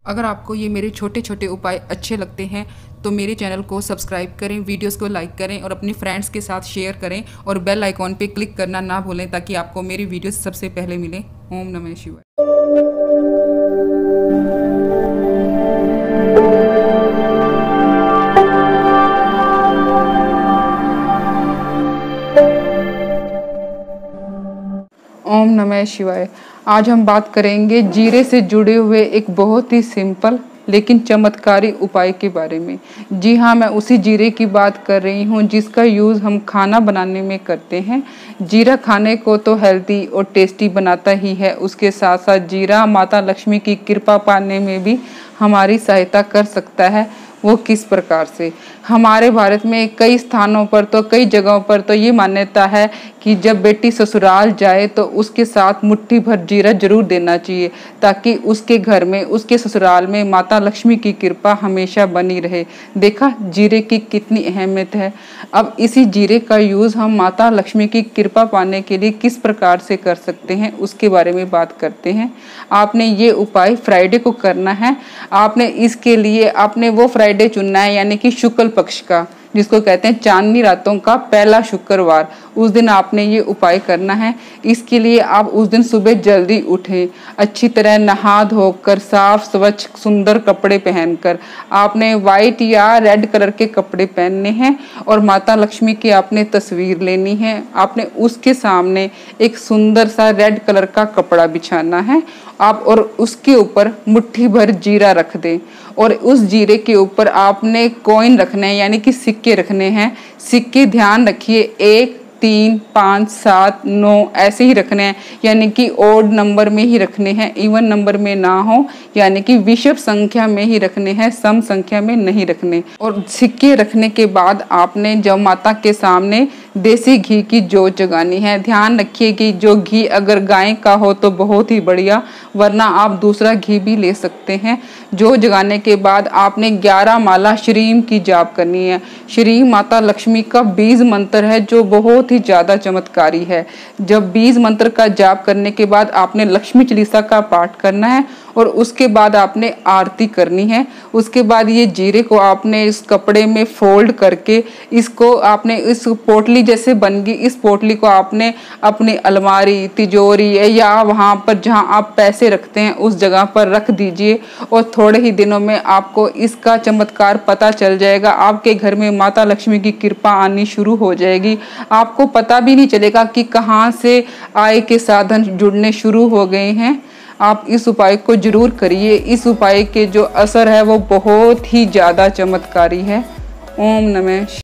अगर आपको ये मेरे छोटे छोटे उपाय अच्छे लगते हैं तो मेरे चैनल को सब्सक्राइब करें, वीडियोस को लाइक करें और अपनी फ्रेंड्स के साथ शेयर करें और बेल आइकॉन पे क्लिक करना ना भूलें ताकि आपको मेरी वीडियोस सबसे पहले मिलें। ओम नमः शिवाय। ओम नमः शिवाय। आज हम बात करेंगे जीरे से जुड़े हुए एक बहुत ही सिंपल लेकिन चमत्कारी उपाय के बारे में। जी हाँ, मैं उसी जीरे की बात कर रही हूँ जिसका यूज़ हम खाना बनाने में करते हैं। जीरा खाने को तो हेल्दी और टेस्टी बनाता ही है, उसके साथ साथ जीरा माता लक्ष्मी की कृपा पाने में भी हमारी सहायता कर सकता है। वो किस प्रकार से? हमारे भारत में कई स्थानों पर तो कई जगहों पर तो ये मान्यता है कि जब बेटी ससुराल जाए तो उसके साथ मुट्ठी भर जीरा जरूर देना चाहिए ताकि उसके घर में, उसके ससुराल में माता लक्ष्मी की कृपा हमेशा बनी रहे। देखा जीरे की कितनी अहमियत है। अब इसी जीरे का यूज़ हम माता लक्ष्मी की कृपा पाने के लिए किस प्रकार से कर सकते हैं उसके बारे में बात करते हैं। आपने ये उपाय फ्राइडे को करना है। आपने इसके लिए आपने वो फ्राइडे चुनना है, यानी कि शुक्ल पक्ष का, जिसको कहते हैं चांदनी रातों का पहला शुक्रवार। उस दिन आपने ये उपाय करना है। इसके लिए आप उस दिन सुबह जल्दी उठें, अच्छी तरह नहा धोकर साफ स्वच्छ सुंदर कपड़े पहनकर, आपने वाइट या रेड कलर के कपड़े पहनने हैं और माता लक्ष्मी की आपने तस्वीर लेनी है। आपने उसके सामने एक सुंदर सा रेड कलर का कपड़ा बिछाना है आप, और उसके ऊपर मुट्ठी भर जीरा रख दें और उस जीरे के ऊपर आपने कॉइन रखने हैं, यानी कि सिक्के रखने हैं। सिक्के ध्यान रखिए 1, 3, 5, 7, 9 ऐसे ही रखने हैं, यानी कि ओड नंबर में ही रखने हैं, इवन नंबर में ना हो, यानी कि विषम संख्या में ही रखने हैं, सम संख्या में नहीं रखने। और सिक्के रखने के बाद आपने जब माता के सामने देसी घी की जोत जगानी है। ध्यान रखिए कि जो घी अगर गाय का हो तो बहुत ही बढ़िया, वरना आप दूसरा घी भी ले सकते हैं। जोत जगाने के बाद आपने 11 माला श्रीम की जाप करनी है। श्रीम माता लक्ष्मी का बीज मंत्र है जो बहुत ही ज्यादा चमत्कारी है। जब बीज मंत्र का जाप करने के बाद आपने लक्ष्मी चालीसा का पाठ करना है और उसके बाद आपने आरती करनी है। उसके बाद ये जीरे को आपने इस कपड़े में फोल्ड करके इसको आपने इस पोटली जैसे बन गई, इस पोटली को आपने अपनी अलमारी, तिजोरी या वहां पर जहां आप पैसे रखते हैं उस जगह पर रख दीजिए और थोड़े ही दिनों में आपको इसका चमत्कार पता चल जाएगा। आपके घर में माता लक्ष्मी की कृपा आनी शुरू हो जाएगी। आपको पता भी नहीं चलेगा कि कहां से आय के साधन जुड़ने शुरू हो गए हैं। आप इस उपाय को जरूर करिए। इस उपाय के जो असर है वो बहुत ही ज्यादा चमत्कारी है। ओम नमः।